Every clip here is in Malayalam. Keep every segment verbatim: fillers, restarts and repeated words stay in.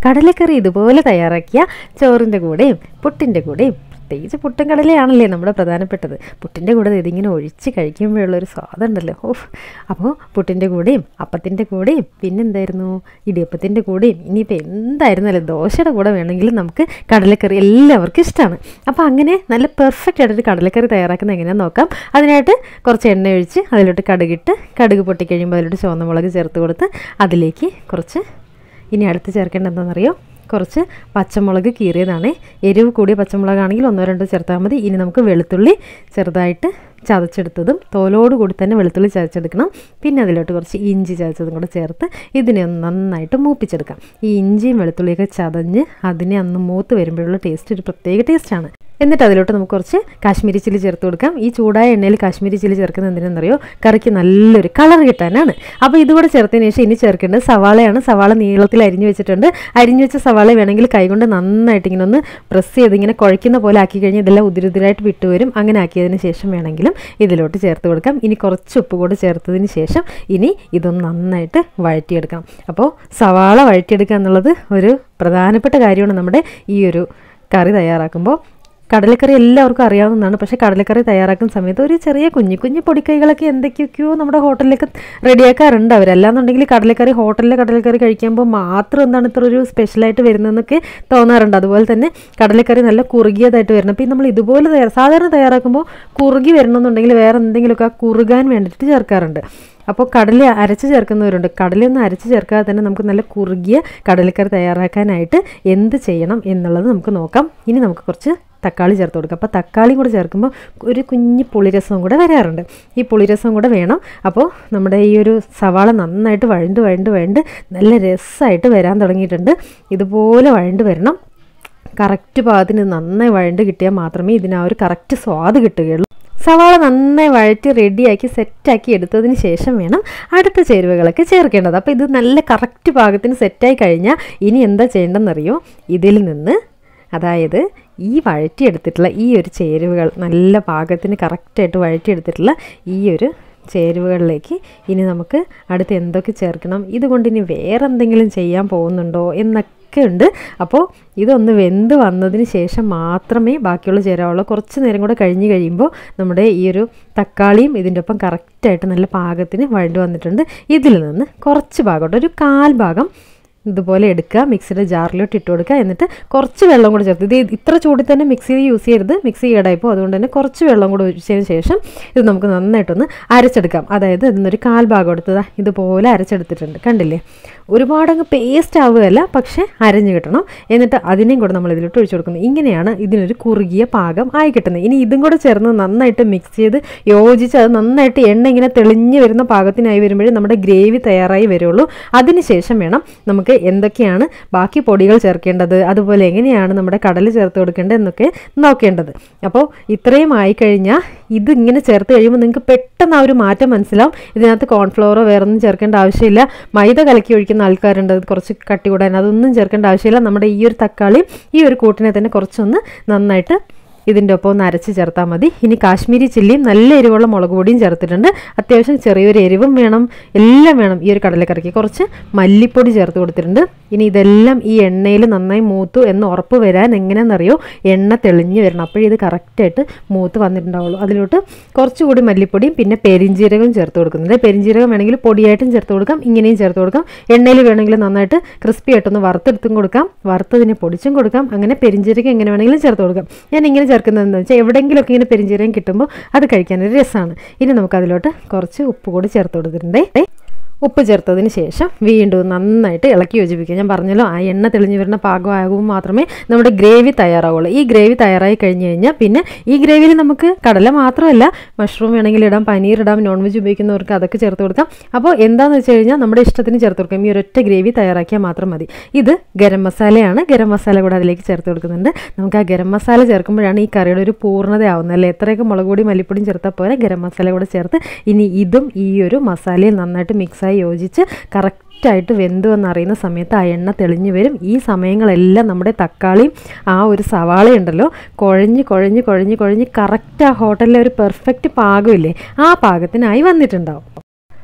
കടലക്കറി ഇതുപോലെ തയ്യാറാക്കിയ ചോറിൻ്റെ കൂടെയും പുട്ടിൻ്റെ കൂടെയും, പ്രത്യേകിച്ച് പുട്ടും കടലയാണല്ലേ നമ്മുടെ പ്രധാനപ്പെട്ടത്, പുട്ടിൻ്റെ കൂടെ ഇതിങ്ങനെ ഒഴിച്ച് കഴിക്കുമ്പോഴുള്ളൊരു സ്വാദുണ്ടല്ലോ. ഓഹ്. അപ്പോൾ പുട്ടിൻ്റെ കൂടെയും അപ്പത്തിൻ്റെ കൂടെയും പിന്നെന്തായിരുന്നു ഇടിയപ്പത്തിൻ്റെ കൂടെയും ഇനിയിപ്പോൾ എന്തായിരുന്നല്ലോ ദോശയുടെ കൂടെ വേണമെങ്കിലും നമുക്ക് കടലക്കറി എല്ലാവർക്കും ഇഷ്ടമാണ്. അപ്പോൾ അങ്ങനെ നല്ല പെർഫെക്റ്റ് ആയിട്ടൊരു കടലക്കറി തയ്യാറാക്കുന്നത് എങ്ങനെയാണെന്ന് നോക്കാം. അതിനായിട്ട് കുറച്ച് എണ്ണ ഒഴിച്ച് അതിലോട്ട് കടുകിട്ട്, കടുക് പൊട്ടിക്കഴിയുമ്പോൾ അതിലോട്ട് ചുവന്ന മുളക് ചേർത്ത് കൊടുത്ത് അതിലേക്ക് കുറച്ച് ഇനി അടുത്ത് ചേർക്കേണ്ടത് എന്താണെന്നറിയോ, കുറച്ച് പച്ചമുളക് കീറിയതാണ്. എരിവ് കൂടിയ പച്ചമുളകാണെങ്കിൽ ഒന്നോ രണ്ടോ ചേർത്താൽ മതി. ഇനി നമുക്ക് വെളുത്തുള്ളി ചെറുതായിട്ട് ചതച്ചെടുത്തതും തോലോട് കൂടി തന്നെ വെളുത്തുള്ളി ചതച്ചെടുക്കണം. പിന്നെ അതിലോട്ട് കുറച്ച് ഇഞ്ചി ചതച്ചതും കൂടെ ചേർത്ത് ഇതിനെ ഒന്ന് നന്നായിട്ട് മൂപ്പിച്ചെടുക്കാം. ഈ ഇഞ്ചിയും വെളുത്തുള്ളിയൊക്കെ ചതഞ്ഞ് അതിനെ ഒന്ന് മൂത്ത് വരുമ്പോഴുള്ള ടേസ്റ്റ് ഒരു പ്രത്യേക ടേസ്റ്റാണ്. എന്നിട്ട് അതിലോട്ട് നമുക്ക് കുറച്ച് കാശ്മീരി ചില്ലി ചേർത്ത് കൊടുക്കാം. ഈ ചൂടായ എണ്ണയിൽ കാശ്മീരി ചില്ലി ചേർക്കുന്നത് എന്തിനാണെന്നറിയോ, കറിക്ക് നല്ലൊരു കളർ കിട്ടാനാണ്. അപ്പോൾ ഇതുകൂടെ ചേർത്തതിന് ശേഷം ഇനി ചേർക്കേണ്ടത് സവാളയാണ്. സവാള നീളത്തിൽ അരിഞ്ഞു വെച്ചിട്ടുണ്ട്. അരിഞ്ഞു വെച്ച സവാള വേണമെങ്കിൽ കൈകൊണ്ട് നന്നായിട്ട് ഇങ്ങനെ ഒന്ന് പ്രസ് ചെയ്ത് ഇങ്ങനെ കുഴയ്ക്കുന്ന പോലെ ആക്കി കഴിഞ്ഞാൽ ഇതെല്ലാം ഉതിരുതിരായിട്ട് വിട്ടുവരും. അങ്ങനെ ആക്കിയതിന് ശേഷം വേണമെങ്കിലും ഇതിലോട്ട് ചേർത്ത് കൊടുക്കാം. ഇനി കുറച്ച് ഉപ്പ് കൂടെ ചേർത്തതിന് ശേഷം ഇനി ഇതൊന്ന് നന്നായിട്ട് വഴറ്റിയെടുക്കാം. അപ്പോൾ സവാള വഴറ്റിയെടുക്കുക എന്നുള്ളത് ഒരു പ്രധാനപ്പെട്ട കാര്യമാണ് നമ്മുടെ ഈ ഒരു കറി തയ്യാറാക്കുമ്പോൾ. കടലക്കറി എല്ലാവർക്കും അറിയാവുന്നതാണ്. പക്ഷേ കടലക്കറി തയ്യാറാക്കുന്ന സമയത്ത് ഒരു ചെറിയ കുഞ്ഞു കുഞ്ഞു പൊടിക്കൈകളൊക്കെ എന്തൊക്കെയൊക്കെയോ നമ്മുടെ ഹോട്ടലിലേക്ക് റെഡിയാക്കാറുണ്ട് അവർ. അല്ലാന്നുണ്ടെങ്കിൽ കടലക്കറി ഹോട്ടലിലെ കടലക്കറി കഴിക്കുമ്പോൾ മാത്രം എന്താണ് ഇത്ര ഒരു സ്പെഷ്യലായിട്ട് വരുന്നതെന്നൊക്കെ തോന്നാറുണ്ട്. അതുപോലെ തന്നെ കടലക്കറി നല്ല കുറുകിയതായിട്ട് വരണം. അപ്പോൾ നമ്മൾ ഇതുപോലെ തയ്യാർ സാധാരണ തയ്യാറാക്കുമ്പോൾ കുറുകി വരണമെന്നുണ്ടെങ്കിൽ വേറെ എന്തെങ്കിലുമൊക്കെ ആ കുറുകാൻ വേണ്ടിയിട്ട് ചേർക്കാറുണ്ട്. അപ്പോൾ കടല അരച്ച് ചേർക്കുന്നവരുണ്ട്. കടലയൊന്നും അരച്ച് ചേർക്കാതെ തന്നെ നമുക്ക് നല്ല കുറുകിയ കടലക്കറി തയ്യാറാക്കാനായിട്ട് എന്ത് ചെയ്യണം എന്നുള്ളത് നമുക്ക് നോക്കാം. ഇനി നമുക്ക് കുറച്ച് തക്കാളി ചേർത്ത് കൊടുക്കുക. അപ്പോൾ തക്കാളിയും കൂടെ ചേർക്കുമ്പോൾ ഒരു കുഞ്ഞ് പുളിരസവും കൂടെ വരാറുണ്ട്. ഈ പുളിരസം കൂടെ വേണം. അപ്പോൾ നമ്മുടെ ഈ ഒരു സവാള നന്നായിട്ട് വഴണ്ട് വഴണ്ട് വഴണ്ട് നല്ല രസമായിട്ട് വരാൻ തുടങ്ങിയിട്ടുണ്ട്. ഇതുപോലെ വഴണ്ട് വരണം. കറക്റ്റ് പാകത്തിന് നന്നായി വഴണ്ട് കിട്ടിയാൽ മാത്രമേ ഇതിന് ആ ഒരു കറക്റ്റ് സ്വാദ് കിട്ടുകയുള്ളൂ. സവാള നന്നായി വഴറ്റി റെഡിയാക്കി സെറ്റാക്കി എടുത്തതിന് ശേഷം വേണം അടുത്ത ചേരുവകളൊക്കെ ചേർക്കേണ്ടത്. അപ്പോൾ ഇത് നല്ല കറക്റ്റ് പാകത്തിന് സെറ്റായി കഴിഞ്ഞാൽ ഇനി എന്താ ചെയ്യേണ്ടതെന്നറിയോ, ഇതിൽ നിന്ന് അതായത് ഈ വഴറ്റിയെടുത്തിട്ടുള്ള ഈ ഒരു ചേരുവകൾ നല്ല പാകത്തിന് കറക്റ്റായിട്ട് വഴറ്റിയെടുത്തിട്ടുള്ള ഈ ഒരു ചേരുവകളിലേക്ക് ഇനി നമുക്ക് അടുത്ത് എന്തൊക്കെ ചേർക്കണം, ഇതുകൊണ്ട് ഇനി വേറെ എന്തെങ്കിലും ചെയ്യാൻ പോകുന്നുണ്ടോ എന്നൊക്കെ ഉണ്ട്. അപ്പോൾ ഇതൊന്ന് വെന്ത് വന്നതിന് ശേഷം മാത്രമേ ബാക്കിയുള്ള ചേരാവുള്ളൂ. കുറച്ച് നേരം കൂടെ കഴിഞ്ഞ് കഴിയുമ്പോൾ നമ്മുടെ ഈ ഒരു തക്കാളിയും ഇതിൻ്റെ ഒപ്പം കറക്റ്റായിട്ട് നല്ല പാകത്തിന് വഴണ്ട് വന്നിട്ടുണ്ട്. ഇതിൽ നിന്ന് കുറച്ച് ഭാഗം ഒരു കാൽ ഭാഗം ഇതുപോലെ എടുക്കുക, മിക്സിയുടെ ജാറിലോട്ട് ഇട്ട് കൊടുക്കുക. എന്നിട്ട് കുറച്ച് വെള്ളം കൂടെ ചേർത്ത്, ഇത് ഇത്ര ചൂടിൽ തന്നെ മിക്സി യൂസ് ചെയ്യരുത്, മിക്സി കേടായിപ്പോൾ. അതുകൊണ്ട് തന്നെ കുറച്ച് വെള്ളം കൂടെ ഒഴിച്ചതിന് ശേഷം ഇത് നമുക്ക് നന്നായിട്ടൊന്ന് അരച്ചെടുക്കാം. അതായത് ഇതിന്നൊരു കാൽ ഭാഗം എടുത്തതാ ഇതുപോലെ അരച്ചെടുത്തിട്ടുണ്ട്. കണ്ടില്ലേ, ഒരുപാടങ്ങ് പേസ്റ്റ് ആവുകയല്ല, പക്ഷേ അരഞ്ഞ് കിട്ടണം. എന്നിട്ട് അതിനെയും കൂടെ നമ്മൾ ഇതിലോട്ട് ഒഴിച്ചു കൊടുക്കുന്നു. ഇങ്ങനെയാണ് ഇതിനൊരു കുറുകിയ പാകം ആയി കിട്ടുന്നത്. ഇനി ഇതും കൂടെ ചേർന്ന് നന്നായിട്ട് മിക്സ് ചെയ്ത് യോജിച്ച് അത് നന്നായിട്ട് എണ്ണ ഇങ്ങനെ തെളിഞ്ഞ് വരുന്ന പാകത്തിനായി വരുമ്പോഴേ നമ്മുടെ ഗ്രേവി തയ്യാറായി വരുള്ളൂ. അതിന് ശേഷം വേണം നമുക്ക് എന്തൊക്കെയാണ് ബാക്കി പൊടികൾ ചേർക്കേണ്ടത്, അതുപോലെ എങ്ങനെയാണ് നമ്മുടെ കടല ചേർത്ത് കൊടുക്കേണ്ടത് എന്നൊക്കെ നോക്കേണ്ടത്. അപ്പോൾ ഇത്രയും ആയിക്കഴിഞ്ഞാൽ ഇതിങ്ങനെ ചേർത്ത് കഴിയുമ്പോൾ നിങ്ങൾക്ക് പെട്ടെന്ന് ആ ഒരു മാറ്റം മനസ്സിലാവും. ഇതിനകത്ത് കോൺഫ്ലവറോ വേറൊന്നും ചേർക്കേണ്ട ആവശ്യമില്ല. മൈദ കലക്കി ഒഴിക്കുന്ന ആൾക്കാരുണ്ട്, കുറച്ച് കട്ടി കൂടാൻ, അതൊന്നും ചേർക്കേണ്ട ആവശ്യമില്ല. നമ്മുടെ ഈ ഒരു തക്കാളി ഈ ഒരു കൂട്ടിനെ തന്നെ കുറച്ചൊന്ന് നന്നായിട്ട് ഇതിൻ്റെ ഒപ്പം ഒന്ന് അരച്ച് ചേർത്താൽ മതി. ഇനി കാശ്മീരി ചില്ലിയും നല്ല എരിവുള്ള മുളക് പൊടിയും ചേർത്തിട്ടുണ്ട്. അത്യാവശ്യം ചെറിയൊരു എരിവും വേണം, എല്ലാം വേണം ഈ ഒരു കടലക്കറിക്ക്. കുറച്ച് മല്ലിപ്പൊടി ചേർത്ത് കൊടുത്തിട്ടുണ്ട്. ഇനി ഇതെല്ലാം ഈ എണ്ണയിൽ നന്നായി മൂത്തു എന്ന് ഉറപ്പ് വരാൻ എങ്ങനെയാണെന്നറിയോ, എണ്ണ തെളിഞ്ഞ് വരണം. അപ്പോഴേ ഇത് കറക്റ്റായിട്ട് മൂത്ത് വന്നിട്ടുണ്ടാവുള്ളൂ. അതിലോട്ട് കുറച്ചുകൂടി മല്ലിപ്പൊടിയും പിന്നെ പെരിഞ്ജീരകവും ചേർത്ത് കൊടുക്കുന്നുണ്ട്. പെരിഞ്ജീരകം വേണമെങ്കിൽ പൊടിയായിട്ടും ചേർത്ത് കൊടുക്കാം, ഇങ്ങനെയും ചേർത്ത് കൊടുക്കാം. എണ്ണയിൽ വേണമെങ്കിൽ നന്നായിട്ട് ക്രിസ്പി ആയിട്ടൊന്ന് വറുത്തെടുത്തും കൊടുക്കാം, വറുത്തതിനെ പൊടിച്ചും കൊടുക്കാം. അങ്ങനെ പെരിഞ്ജീരകം എങ്ങനെ വേണമെങ്കിലും ചേർത്ത് കൊടുക്കാം. ഞാൻ ഇങ്ങനെ ചേർക്കുന്നത് എന്താണെന്ന് വെച്ചാൽ എവിടെയെങ്കിലുമൊക്കെ ഇങ്ങനെ പെരിഞ്ജീരകം കിട്ടുമ്പോൾ അത് കഴിക്കാനൊരു രസമാണ്. ഇനി നമുക്ക് അതിലോട്ട് കുറച്ച് ഉപ്പ് കൂടി ചേർത്ത് കൊടുത്തിട്ടുണ്ട്. ഉപ്പ് ചേർത്തതിന് ശേഷം വീണ്ടും നന്നായിട്ട് ഇളക്കി യോജിപ്പിക്കുക. ഞാൻ പറഞ്ഞല്ലോ, ആ എണ്ണ തെളിഞ്ഞു വരുന്ന പാകമാകുമ്പോൾ മാത്രമേ നമ്മുടെ ഗ്രേവി തയ്യാറാവുള്ളൂ. ഈ ഗ്രേവി തയ്യാറായി കഴിഞ്ഞ് കഴിഞ്ഞാൽ പിന്നെ ഈ ഗ്രേവിയിൽ നമുക്ക് കടല മാത്രമല്ല മഷ്റൂം വേണമെങ്കിൽ ഇടാം, പനീർ ഇടാം, നോൺ വെജ് ഉപയോഗിക്കുന്നവർക്ക് അതൊക്കെ ചേർത്ത് കൊടുക്കാം. അപ്പോൾ എന്താണെന്ന് വെച്ച് കഴിഞ്ഞാൽ നമ്മുടെ ഇഷ്ടത്തിന് ചേർത്ത് കൊടുക്കാം. ഈ ഒരൊറ്റ ഗ്രേവി തയ്യാറാക്കിയാൽ മാത്രം മതി. ഇത് ഗരം മസാലയാണ്. ഗരം മസാല കൂടെ അതിലേക്ക് ചേർത്ത് കൊടുക്കുന്നുണ്ട്. നമുക്ക് ആ ഗരം മസാല ചേർക്കുമ്പോഴാണ് ഈ കറിയുടെ ഒരു പൂർണ്ണതയാവുന്നത്. അല്ലേ, എത്രയൊക്കെ മുളക് പൊടി മല്ലിപ്പൊടിയും ചേർത്താൽ പോലെ ഗരം മസാല കൂടെ ചേർത്ത് ഇനി ഇതും ഈ ഒരു മസാലയിൽ നന്നായിട്ട് മിക്സായി യോജിച്ച് കറക്റ്റായിട്ട് വെന്തു എന്നറിയുന്ന സമയത്ത് ആ എണ്ണ തെളിഞ്ഞു വരും. ഈ സമയങ്ങളെല്ലാം നമ്മുടെ തക്കാളിയും ആ ഒരു സവാളയുണ്ടല്ലോ കുഴഞ്ഞ് കുഴഞ്ഞ് കുഴഞ്ഞ് കുഴഞ്ഞ് കറക്റ്റ് ആ ഹോട്ടലിലെ ഒരു പെർഫെക്റ്റ് പാകമില്ലേ, ആ പാകത്തിനായി വന്നിട്ടുണ്ടാവും.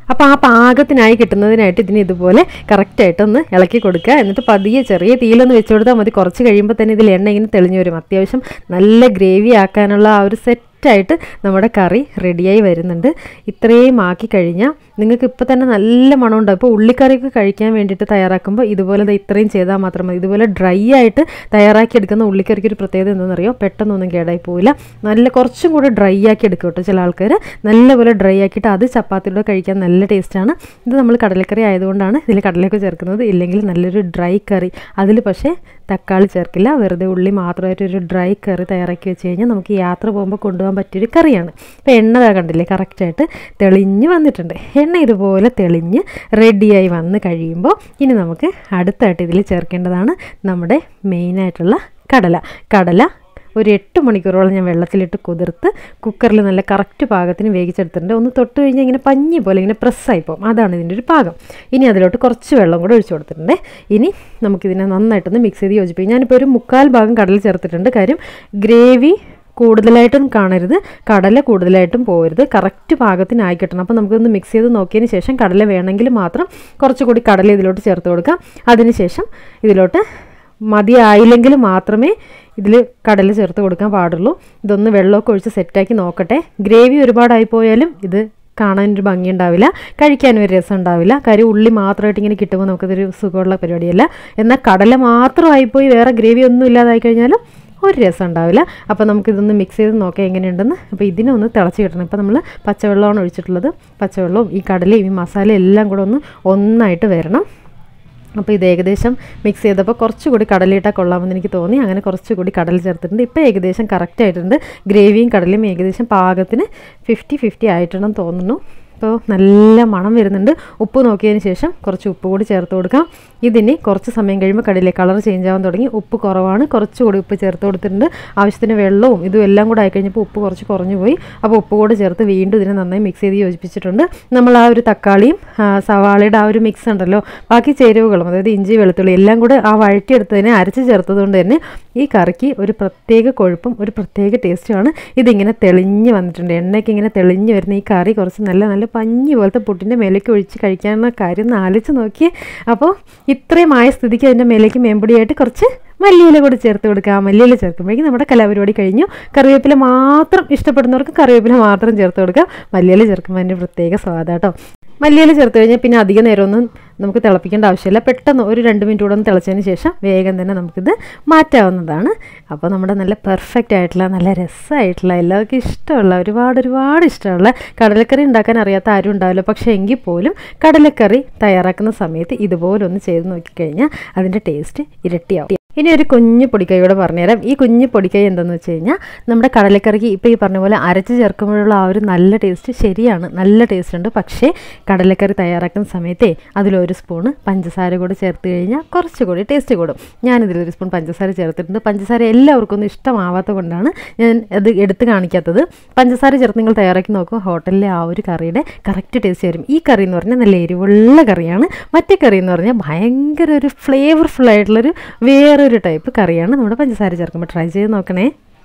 അപ്പോൾ ആ പാകത്തിനായി കിട്ടുന്നതിനായിട്ട് ഇതിന് ഇതുപോലെ കറക്റ്റായിട്ടൊന്ന് ഇളക്കി കൊടുക്കുക. എന്നിട്ട് പതിയെ ചെറിയ തീയിലൊന്ന് വെച്ച് കൊടുത്താൽ മതി. കുറച്ച് കഴിയുമ്പോൾ തന്നെ ഇതിൽ എണ്ണ ഇങ്ങനെ തെളിഞ്ഞു വരും. അത്യാവശ്യം നല്ല ഗ്രേവി ആക്കാനുള്ള ആ ഒരു സെറ്റ് ആയിട്ട് നമ്മുടെ കറി റെഡിയായി വരുന്നുണ്ട്. ഇത്രയും ആക്കി കഴിഞ്ഞാൽ നിങ്ങൾക്ക് ഇപ്പോൾ തന്നെ നല്ല മണമുണ്ടാകും. ഇപ്പോൾ ഉള്ളിക്കറിയൊക്കെ കഴിക്കാൻ വേണ്ടിയിട്ട് തയ്യാറാക്കുമ്പോൾ ഇതുപോലെ ഇത്രയും ചെയ്താൽ മാത്രം മതി. ഇതുപോലെ ഡ്രൈ ആയിട്ട് തയ്യാറാക്കി എടുക്കുന്ന ഉള്ളിക്കറിക്ക് ഒരു പ്രത്യേകത എന്താണെന്നറിയോ, പെട്ടെന്നൊന്നും കേടായി പോവില്ല. നല്ല കുറച്ചും കൂടെ ഡ്രൈ ആക്കി എടുക്കും കേട്ടോ ചില ആൾക്കാർ. നല്ലപോലെ ഡ്രൈ ആക്കിയിട്ട് അത് ചപ്പാത്തിയുടെ കഴിക്കാൻ നല്ല ടേസ്റ്റാണ്. ഇത് നമ്മൾ കടലക്കറി ആയതുകൊണ്ടാണ് ഇതിൽ കടലയൊക്കെ ചേർക്കുന്നത്. ഇല്ലെങ്കിൽ നല്ലൊരു ഡ്രൈ കറി, അതിൽ പക്ഷേ തക്കാളി ചേർക്കില്ല, വെറുതെ ഉള്ളി മാത്രമായിട്ടൊരു ഡ്രൈ കറി തയ്യാറാക്കി വെച്ച് കഴിഞ്ഞാൽ നമുക്ക് യാത്ര പോകുമ്പോൾ കൊണ്ടുപോകാൻ പറ്റിയൊരു കറിയാണ്. ഇപ്പോൾ എണ്ണ കണ്ടില്ലേ കറക്റ്റായിട്ട് തെളിഞ്ഞ് വന്നിട്ടുണ്ട്. എണ്ണ ഇതുപോലെ തെളിഞ്ഞ് റെഡിയായി വന്ന് കഴിയുമ്പോൾ ഇനി നമുക്ക് അടുത്തായിട്ട് ഇതിൽ ചേർക്കേണ്ടതാണ് നമ്മുടെ മെയിനായിട്ടുള്ള കടല. കടല ഒരു എട്ട് മണിക്കൂറോളം ഞാൻ വെള്ളത്തിലിട്ട് കുതിർത്ത് കുക്കറിൽ നല്ല കറക്റ്റ് പാകത്തിന് വേവിച്ചെടുത്തിട്ടുണ്ട്. ഒന്ന് തൊട്ട് കഴിഞ്ഞാൽ ഇങ്ങനെ പഞ്ഞി പോലെ ഇങ്ങനെ പ്രസ്സായി പോകും. അതാണ് ഇതിൻ്റെ ഒരു പാകം. ഇനി അതിലോട്ട് കുറച്ച് വെള്ളം കൂടെ ഒഴിച്ചു കൊടുത്തിട്ടുണ്ട്. ഇനി നമുക്കിതിനെ നന്നായിട്ടൊന്ന് മിക്സ് ചെയ്ത് യോജിപ്പിക്കും. ഞാനിപ്പോൾ ഒരു മുക്കാൽ ഭാഗം കടല ചേർത്തിട്ടുണ്ട്. കാര്യം ഗ്രേവി കൂടുതലായിട്ടും കാണരുത്, കടല കൂടുതലായിട്ടും പോകരുത്, കറക്റ്റ് പാകത്തിനായി കിട്ടണം. അപ്പോൾ നമുക്കൊന്ന് മിക്സ് ചെയ്ത് നോക്കിയതിന് ശേഷം കടല വേണമെങ്കിൽ മാത്രം കുറച്ചുകൂടി കടല ഇതിലോട്ട് ചേർത്ത് കൊടുക്കാം. അതിനുശേഷം ഇതിലോട്ട് മതിയായില്ലെങ്കിൽ മാത്രമേ ഇതിൽ കടല ചേർത്ത് കൊടുക്കാൻ പാടുള്ളൂ. ഇതൊന്ന് വെള്ളമൊക്കെ ഒഴിച്ച് സെറ്റാക്കി നോക്കട്ടെ. ഗ്രേവി ഒരുപാടായി പോയാലും ഇത് കാണാനൊരു ഭംഗി ഉണ്ടാവില്ല, കഴിക്കാനും ഒരു രസം ഉണ്ടാവില്ല. കാര്യം ഉള്ളി മാത്രമായിട്ട് ഇങ്ങനെ കിട്ടുമ്പോൾ നമുക്കതൊരു സുഖമുള്ള പരിപാടിയല്ല. എന്നാൽ കടല മാത്രമായിപ്പോയി വേറെ ഗ്രേവി ഒന്നും ഇല്ലാതായി കഴിഞ്ഞാലും ഒരു രസം ഉണ്ടാവില്ല. അപ്പോൾ നമുക്കിതൊന്ന് മിക്സ് ചെയ്ത് നോക്കാം എങ്ങനെയുണ്ടെന്ന്. അപ്പോൾ ഇതിനൊന്ന് തിളച്ച് കിട്ടണം. ഇപ്പോൾ നമ്മൾ പച്ചവെള്ളമാണ് ഒഴിച്ചിട്ടുള്ളത്. പച്ചവെള്ളവും ഈ കടലയും ഈ മസാലയും എല്ലാം കൂടെ ഒന്ന് ഒന്നായിട്ട് വരണം. അപ്പോൾ ഇത് ഏകദേശം മിക്സ് ചെയ്തപ്പോൾ കുറച്ചുകൂടി കടലയിട്ടാൽ കൊള്ളാമെന്ന് എനിക്ക് തോന്നി. അങ്ങനെ കുറച്ചുകൂടി കടല ചേർത്തിട്ടുണ്ട്. ഇപ്പോൾ ഏകദേശം കറക്റ്റ് ആയിട്ടുണ്ട്. ഗ്രേവിയും കടലയും ഏകദേശം പാകത്തിന് ഫിഫ്റ്റി ഫിഫ്റ്റി ആയിട്ടുണ്ടെന്ന് തോന്നുന്നു. അപ്പോൾ നല്ല മണം വരുന്നുണ്ട്. ഉപ്പ് നോക്കിയതിന് ശേഷം കുറച്ച് ഉപ്പ് കൂടി ചേർത്ത് കൊടുക്കാം. ഇതിന് കുറച്ച് സമയം കഴിയുമ്പോൾ കടയിലെ കളർ ചേഞ്ച് ആവാൻ തുടങ്ങി. ഉപ്പ് കുറവാണ്, കുറച്ചുകൂടി ഉപ്പ് ചേർത്ത് കൊടുത്തിട്ടുണ്ട്. ആവശ്യത്തിന് വെള്ളവും ഇതും എല്ലാം കൂടെ ആയിക്കഴിഞ്ഞപ്പോൾ ഉപ്പ് കുറച്ച് കുറഞ്ഞു പോയി. അപ്പോൾ ഉപ്പ് കൂടി ചേർത്ത് വീണ്ടും ഇതിനെ നന്നായി മിക്സ് ചെയ്ത് യോജിപ്പിച്ചിട്ടുണ്ട്. നമ്മൾ ആ ഒരു തക്കാളിയും സവാളയുടെ ആ ഒരു മിക്സ് ഉണ്ടല്ലോ, ബാക്കി ചേരുവകളും അതായത് ഇഞ്ചി വെളുത്തുള്ളി എല്ലാം കൂടെ ആ വഴറ്റിയെടുത്തതിനെ അരച്ച് ചേർത്തത് കൊണ്ട് തന്നെ ഈ കറിക്ക് ഒരു പ്രത്യേക കൊഴുപ്പും ഒരു പ്രത്യേക ടേസ്റ്റുമാണ്. ഇതിങ്ങനെ തെളിഞ്ഞ് വന്നിട്ടുണ്ട്. എണ്ണയ്ക്ക് ഇങ്ങനെ തെളിഞ്ഞ് വരുന്ന ഈ കറി കുറച്ച് നല്ല നല്ല പഞ്ഞി പോലത്തെ പുട്ടിൻ്റെ മേലേക്ക് ഒഴിച്ച് കഴിക്കാനുള്ള കാര്യം ഒന്ന് ആലോചിച്ച് നോക്കിയേ. അപ്പോൾ ഇത്രയും ആയ സ്ഥിതിക്ക് അതിൻ്റെ മേലേക്ക് മേമ്പൊടിയായിട്ട് കുറച്ച് മല്ലിയില കൂടി ചേർത്ത് കൊടുക്കുക. മല്ലിയില ചേർക്കുമ്പോഴേക്കും നമ്മുടെ കലാപരിപാടി കഴിഞ്ഞു. കറിവേപ്പില മാത്രം ഇഷ്ടപ്പെടുന്നവർക്ക് കറിവേപ്പില മാത്രം ചേർത്ത് കൊടുക്കുക. മല്ലിയില ചേർക്കുമ്പോൾ അതിൻ്റെ പ്രത്യേക സ്വാദാട്ടോ. മല്ലിയില ചേർത്ത് കഴിഞ്ഞാൽ പിന്നെ അധികം നേരമൊന്നും നമുക്ക് തിളപ്പിക്കേണ്ട ആവശ്യമില്ല. പെട്ടെന്ന് ഒരു രണ്ട് മിനിറ്റ് കൂടെ ഒന്ന് തിളച്ചതിന് ശേഷം വേഗം തന്നെ നമുക്കിത് മാറ്റാവുന്നതാണ്. അപ്പോൾ നമ്മുടെ നല്ല പെർഫെക്റ്റ് ആയിട്ടുള്ള നല്ല രസമായിട്ടുള്ള എല്ലാവർക്കും ഇഷ്ടമുള്ള ഒരുപാട് ഒരുപാട് ഇഷ്ടമുള്ള കടലക്കറി ഉണ്ടാക്കാൻ അറിയാത്ത ആരും ഉണ്ടാവില്ല. പക്ഷേ എങ്കിൽ പോലും കടലക്കറി തയ്യാറാക്കുന്ന സമയത്ത് ഇതുപോലൊന്ന് ചെയ്ത് നോക്കിക്കഴിഞ്ഞാൽ അതിൻ്റെ ടേസ്റ്റ് ഇരട്ടിയാവും. ഇനി ഒരു കുഞ്ഞു പൊടിക്കൈയോടെ പറഞ്ഞുതരാം. ഈ കുഞ്ഞു പൊടിക്കൈ എന്താണെന്ന് വെച്ച് കഴിഞ്ഞാൽ നമ്മുടെ കടലക്കറിക്ക് ഇപ്പോൾ ഈ പറഞ്ഞ പോലെ അരച്ച് ചേർക്കുമ്പോഴുള്ള ആ ഒരു നല്ല ടേസ്റ്റ് ശരിയാണ്, നല്ല ടേസ്റ്റ് ഉണ്ട്. പക്ഷേ കടലക്കറി തയ്യാറാക്കുന്ന സമയത്തേ അതിലൊരു സ്പൂണ് പഞ്ചസാര കൂടി ചേർത്ത് കഴിഞ്ഞാൽ കുറച്ചുകൂടി ടേസ്റ്റ് കൂടും. ഞാനിതിലൊരു സ്പൂൺ പഞ്ചസാര ചേർത്തിട്ടുണ്ട്. പഞ്ചസാര എല്ലാവർക്കും ഒന്നും ഇഷ്ടമാവാത്തത് കൊണ്ടാണ് ഞാൻ അത് എടുത്ത് കാണിക്കാത്തത്. പഞ്ചസാര ചേർത്ത് നിങ്ങൾ തയ്യാറാക്കി നോക്കുക, ഹോട്ടലിലെ ആ ഒരു കറിയുടെ കറക്റ്റ് ടേസ്റ്റ് വരും. ഈ കറി എന്ന് പറഞ്ഞാൽ നല്ല എരിവുള്ള കറിയാണ്. മറ്റേ കറി എന്ന് പറഞ്ഞാൽ ഭയങ്കര ഒരു ഫ്ലേവർഫുൾ ആയിട്ടുള്ളൊരു വേറെ ഒരു ടൈപ്പ് കറിയാണ്. നമ്മുടെ പഞ്ചസാര ചേർക്കുമ്പോൾ ട്രൈ ചെയ്ത് നോക്കണേ.